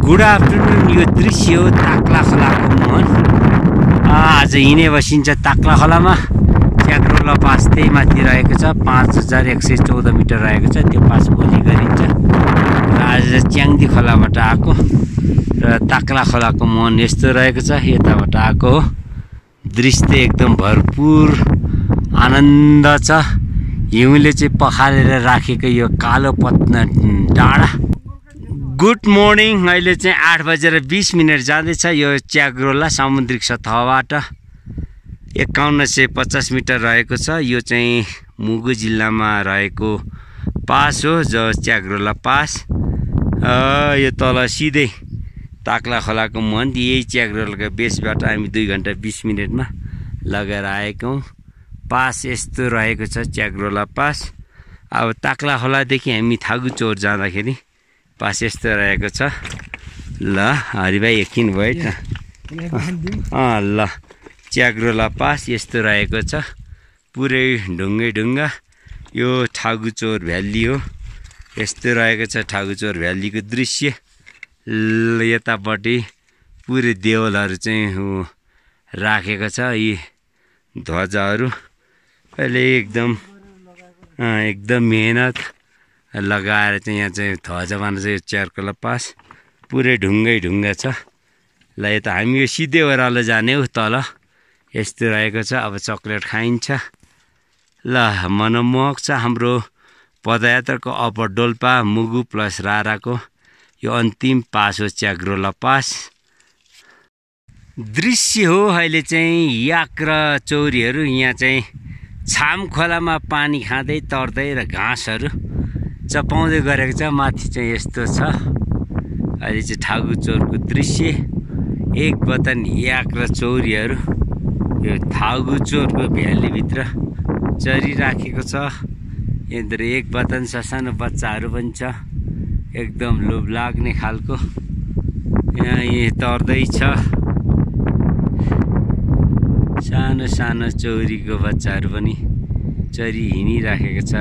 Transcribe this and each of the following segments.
Good afternoon. यो दृश्य हो ताक्ला खोलाको मुहान। आज हिँडे बसिन्छ ताक्ला खोलामा। च्याक्रोला पास त्यही माथि रहेको छ, 5114 मिटर रहेको छ। त्यो पास भोलि गरिन्छ। र आज च्याङ्दी खोलाबाट आएको र ताक्ला खोलाको मुहान यस्तो रहेको छ। यताबाट आएको हो। दृश्य एकदम भरपुर आनन्द छ। हिउँले चाहिँ पखालेर राखेको यो कालो पत्ना डाँडा। Good morning. अहिले चाहिँ 8:20 जाँदैछ। यो च्याक्रोला सामुद्रिक सतहबाट 5150 मिटर रहेको छ। यो चाहिँ मुगु जिल्लामा रहेको पास हो, जो च्याक्रोला पास। यो तल सिधै ताक्ला खोलाको मुहान। यही च्याक्रोलाको बेसबाट हामी 2 घण्टा 20 मिनटमा लगेर आएको हौँ। पास यस्तो रहेको छ च्याक्रोला पास। अब ताक्ला खोलादेखि हामी थागुचोर जाँदाखेरि पास यस्तो रहेको छ। ल हरिभाइ एकछिन भयो त। ल च्याक्रोला पास यस्तो रहेको छ। पुरै ढुङ्गै ढुङ्गा। यो ठागुचोर भ्याली हो। यस्तो रहेको छ ठागुचोर भ्यालीको दृश्य। यतापट्टि पुरै देवलहरू चाहिँ राखेको छ। यी ध्वजाहरू अहिले एकदम मेहनत लगाएर चाहिँ यहाँ चाहिँ ध्वजा बाँध्छ। यो च्याक्रोला पास पुरै ढुङ्गै ढुङ्गा छ। ल यता हामी यो सिधै ओह्रालो जाने हो तल। यस्तो रहेको छ। अब चक्लेट खाइन्छ। ल मनमोहक छ हाम्रो पदयात्राको अप्पर डोल्पा मुगु प्लस राराको यो अन्तिम पास हो च्याक्रोला पास। दृश्य हो अहिले चाहिँ याक र चौरीहरू यहाँ चाहिँ छाम खोलामा पानी खाँदै तर्दै र घाँसहरू चपाउँदै गरेको छ। माथि चाहिँ यस्तो छ। अहिले चाहिँ ठागुचोरको दृश्य। एक बतन याक र चौरीहरू यो ठागुचोरको भ्यालीभित्र चरिराखेको छ। यहाँनिर एक बतन ससानो बच्चाहरू पनि छ। एकदम लोभ लाग्ने खालको यहाँ तर्दैछ। सानो सानो चौरीको बच्चाहरू पनि चरी हिँडिराखेको छ।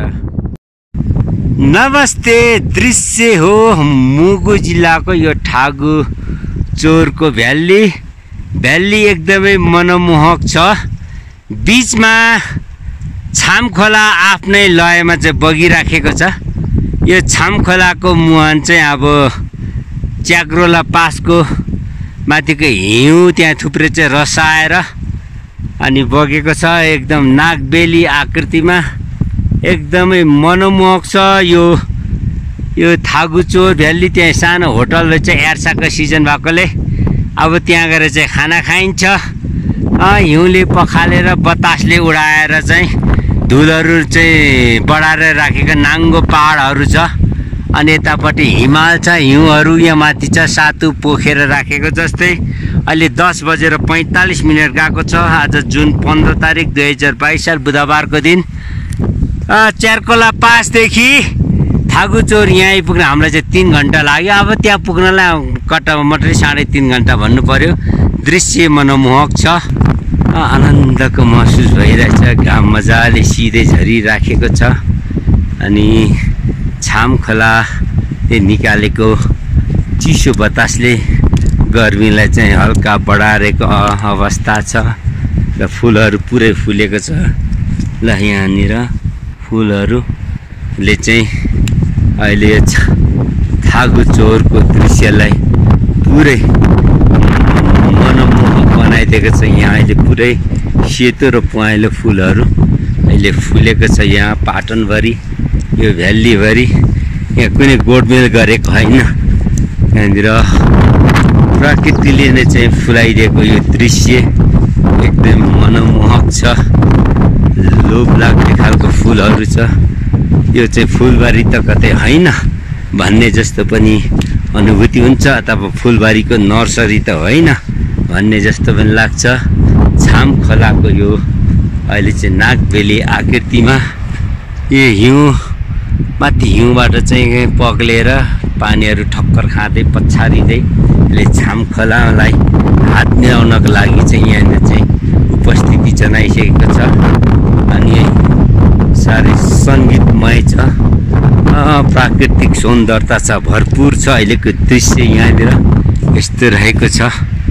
नमस्ते। दृश्य हो मुगु जिल्लाको यो ठागुचोरको भ्याली। एकदमै मनमोहक छ। बिचमा छाम खोला आफ्नै लयमा चाहिँ बगिराखेको छ। यो छाम खोलाको मुहान चाहिँ अब च्याक्रोला पासको माथिको हिउँ त्यहाँ थुप्रै चाहिँ रसाएर अनि बगेको छ। एकदम नागबेली आकृतिमा एकदमै मनमोहक छ यो थागुचोर भ्याली। त्यहाँ सानो होटल रहेछ एर्साको सिजन भएकोले। अब त्यहाँ गएर चाहिँ खाना खाइन्छ। हिउँले पखालेर बतासले उडाएर चाहिँ धुलहरू चाहिँ बढाएर राखेको नाङ्गो पहाडहरू छ। अनि यतापट्टि हिमाल छ, हिउँहरू यहाँ माथि छ सातु पोखेर राखेको जस्तै। अहिले 10:45 गएको छ। आज जुन 15 तारिक 2022 साल बुधबारको दिन। च्याक्रोला पासदेखि थागुचोर यहाँ आइपुग्न हामीलाई चाहिँ 3 घण्टा लाग्यो। अब त्यहाँ पुग्नलाई कट्टामा मात्रै 3.5 घण्टा भन्नु पर्यो। दृश्य मनमोहक छ। आनन्दको महसुस भइरहेछ। घाम मजाले सिधै झरिराखेको छ। अनि छाम खोलाले निकालेको चिसो बतासले गर्मीलाई चाहिँ हल्का बढारेको अवस्था छ। र फुलहरू पुरै फुलेको छ। ल यहाँनिर फुलहरूले चाहिँ अहिले यो थागुचोरको दृश्यलाई पुरै मनमोहक बनाइदिएको छ। यहाँ अहिले पुरै सेतो र पहेँलो फुलहरू अहिले फुलेको छ। यहाँ पाटनभरि यो भ्यालीभरि यहाँ कुनै गोडमेल गरेको होइन। यहाँनिर प्रकृतिले नै चाहिँ फुलाइदिएको यो दृश्य एकदम मनमोहक छ। लोभ लाग्ने खालको फुलहरू छ। यो चाहिँ फुलबारी त कतै होइन भन्ने जस्तो पनि अनुभूति हुन्छ, अथवा फुलबारीको नर्सरी त होइन भन्ने जस्तो पनि लाग्छ। छाम खोलाको यो अहिले चाहिँ नागबेली आकृतिमा यो हिउँ माथि हिउँबाट चाहिँ पग्लेर पानीहरू ठक्कर खाँदै पछारिँदै यसले छाम खोलालाई हात मिलाउनको लागि चाहिँ यहाँनिर चाहिँ उपस्थिति जनाइसकेको छ। अनि साह्रै सङ्गीतमय छ। प्राकृतिक सौन्दर्यता छ, भरपुर छ। अहिलेको दृश्य यहाँनिर यस्तो रहेको छ।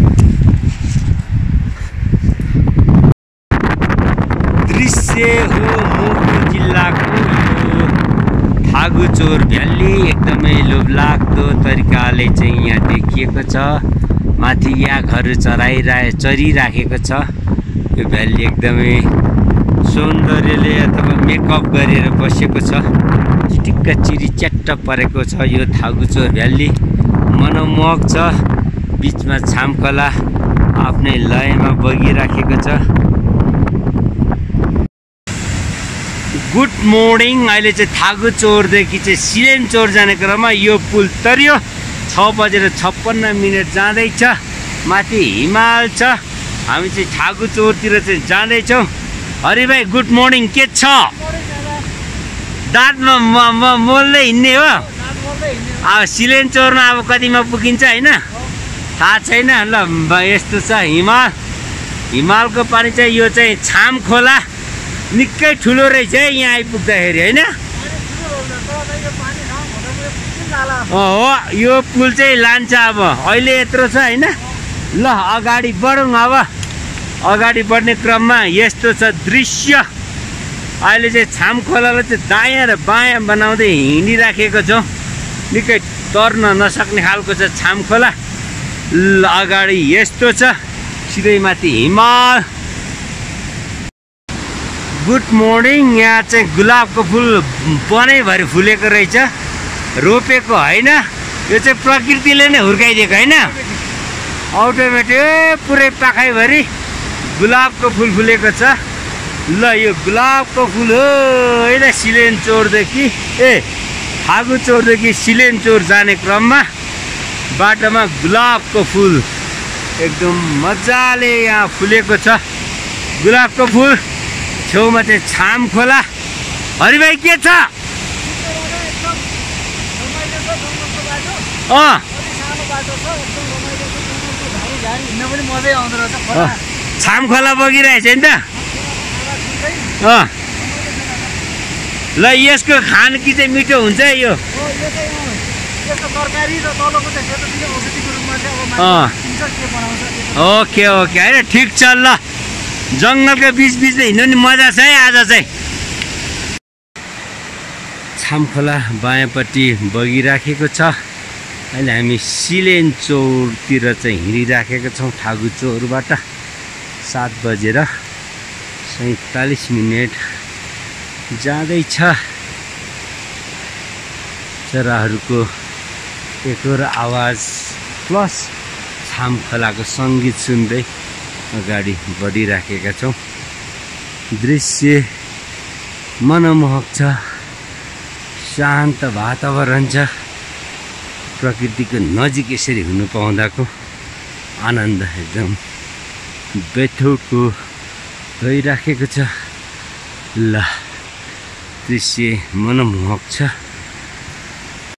दृश्य हो मुगु जिल्लाको यो थागुचोर भ्याली। एकदमै लोभलाग्दो तरिकाले चाहिँ यहाँ देखिएको छ। माथि याकहरू चरिराखेको छ। यो भ्याली एकदमै सौन्दर्यले अथवा मेकअप गरेर बसेको छ। चिटिक्क चिरी च्याट्ट परेको छ यो थागुचोर भ्याली। मनमोहक छ। बिचमा छामखोला आफ्नै लयमा बगिराखेको छ। Good morning. अहिले चाहिँ थागुचोरदेखि चाहिँ सिलेन्चोर जाने क्रममा यो पुल तर्यो। 6:56 जाँदैछ। माथि हिमाल छ। हामी चाहिँ थागुचोरतिर चाहिँ जाँदैछौँ। हरि भाइ गुड मर्निङ। के छ? दाँतमा मोल्दै हिँड्ने हो? अब सिलेन्चोरमा अब कतिमा पुगिन्छ होइन थाहा छैन। ल यस्तो छ हिमालको पानी चाहिँ यो चाहिँ छाम खोला निकै ठुलो रहेछ है यहाँ आइपुग्दाखेरि होइन। हो यो पुल चाहिँ लान्छ। अब अहिले यत्रो छ होइन। ल अगाडि बढौँ। अब अगाडि बढ्ने क्रममा यस्तो छ दृश्य। अहिले चाहिँ छाम खोलालाई चाहिँ दायाँ र बायाँ बनाउँदै हिँडिराखेको छौँ। निकै तर्न नसक्ने खालको छ छाम खोला। ल अगाडि यस्तो छ सिधै माथि हिमाल। Good morning. यहाँ चाहिँ गुलाबको फुल बनैभरि फुलेको रहेछ। रोपेको होइन। यो चाहिँ प्रकृतिले नै हुर्काइदिएको होइन। अटोमेटिक पुरै पाखाइभरि गुलाबको फुल फुलेको छ। ल यो गुलाबको फुल हो होइन। सिलेन्चोरदेखि थागुचोरदेखि सिलेन्चोर जाने क्रममा बाटोमा गुलाबको फुल एकदम मजाले यहाँ फुलेको छ। गुलाबको फुल छेउमा चाहिँ छाम खोला। हरि भाइ के छ? छाम खोला बगिरहेछ नि त। ल यसको खानकी चाहिँ मिठो हुन्छ है यो। ओके ओके होइन ठिक छ। ल जङ्गलको बिचबिचमा हिँड्नु नि मजा छ है आज चाहिँ। छामखोला बायाँपट्टि बगिराखेको छ। अहिले हामी सिलेन्चोरतिर चाहिँ हिँडिराखेका छौँ। थागुचोरबाट 7:47 जाँदैछ। चराहरूको एकहोरो आवाज प्लस छामखोलाको सङ्गीत सुन्दै अगाडि बढिराखेका छौँ। दृश्य मनमोहक छ। शान्त वातावरण छ। प्रकृतिको नजिक यसरी हुनु पाउँदाको आनन्द एकदम बेथोको गइराखेको छ। ल दृश्य मनमोहक छ।